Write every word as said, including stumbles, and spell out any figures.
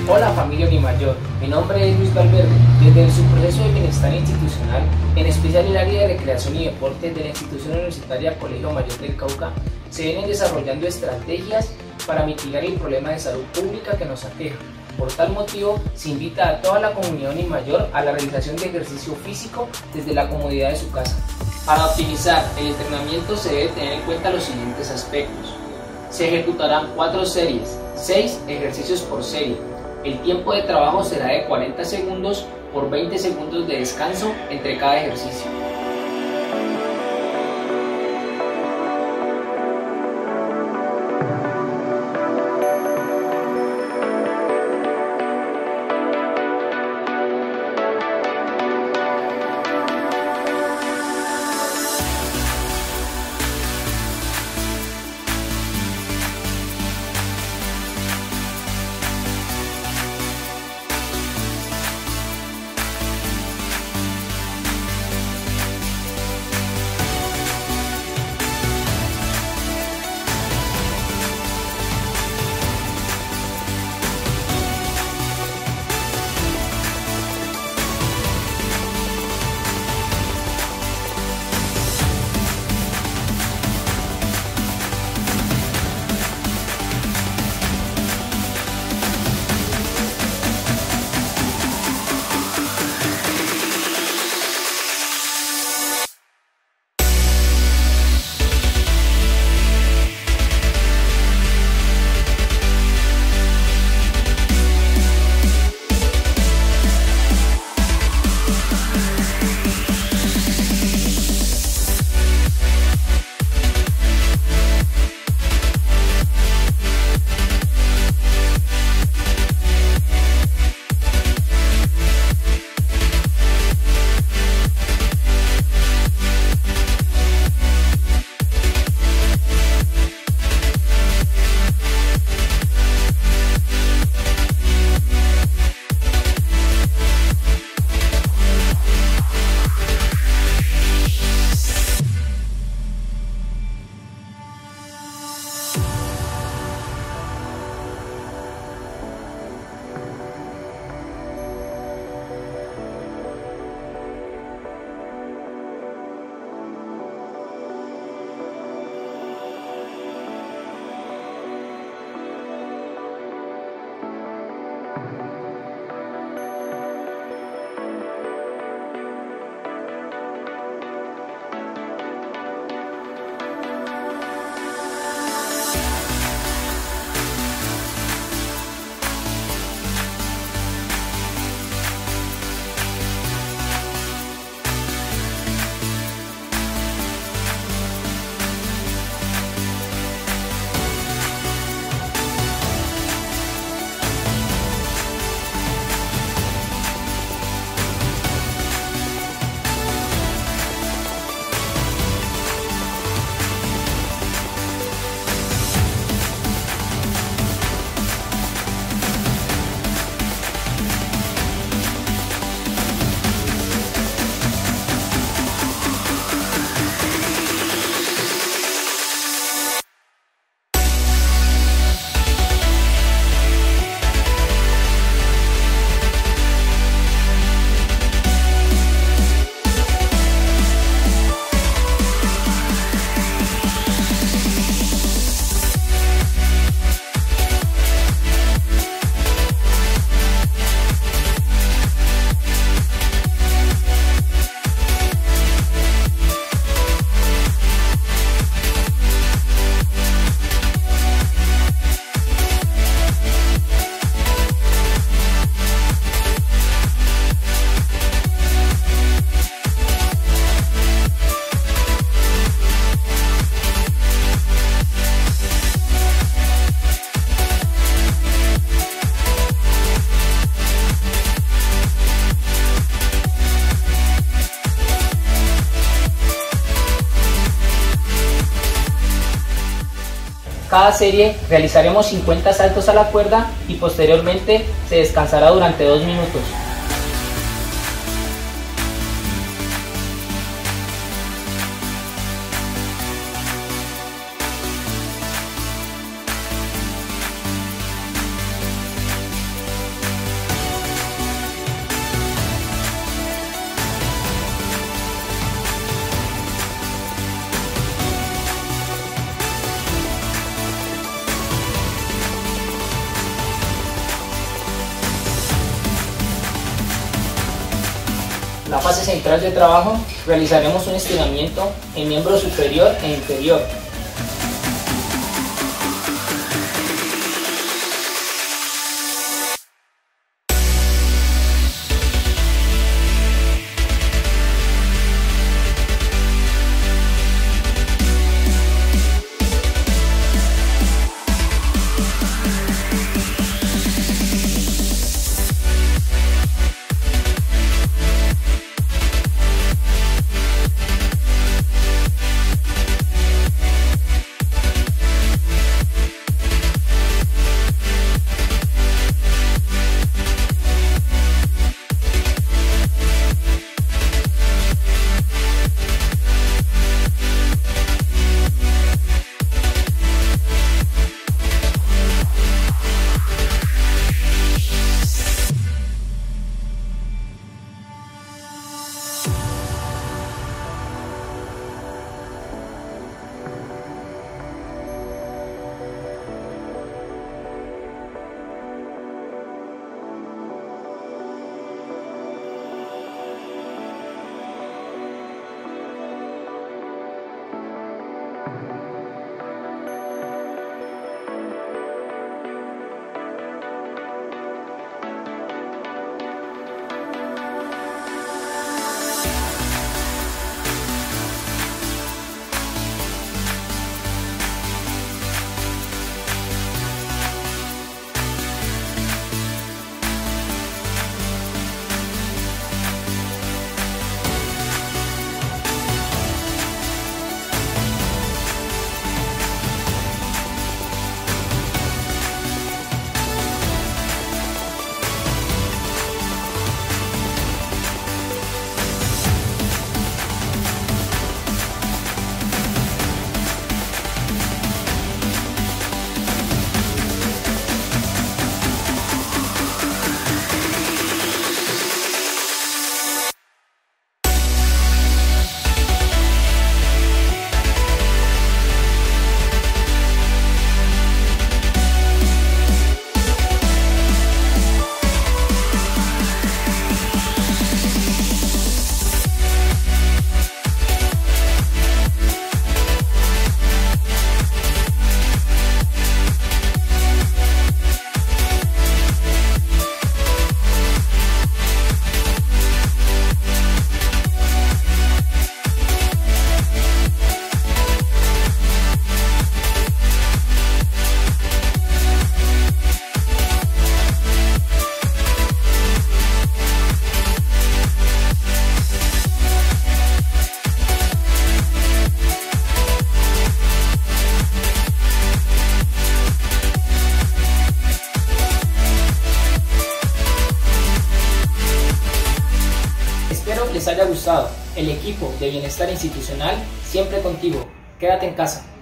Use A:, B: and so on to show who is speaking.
A: Hola familia Unimayor, mi nombre es Luis Valverde. Desde su proceso de bienestar institucional, en especial el área de recreación y deporte de la institución universitaria Colegio Mayor del Cauca, se vienen desarrollando estrategias para mitigar el problema de salud pública que nos aqueja. Por tal motivo, se invita a toda la comunidad Unimayor a la realización de ejercicio físico desde la comodidad de su casa. Para optimizar el entrenamiento se debe tener en cuenta los siguientes aspectos. Se ejecutarán cuatro series, seis ejercicios por serie. El tiempo de trabajo será de cuarenta segundos por veinte segundos de descanso entre cada ejercicio. Cada serie realizaremos cincuenta saltos a la cuerda y posteriormente se descansará durante dos minutos. la fase central de trabajo, realizaremos un estiramiento en miembro superior e inferior. Les haya gustado. El equipo de Bienestar Institucional siempre contigo. Quédate en casa.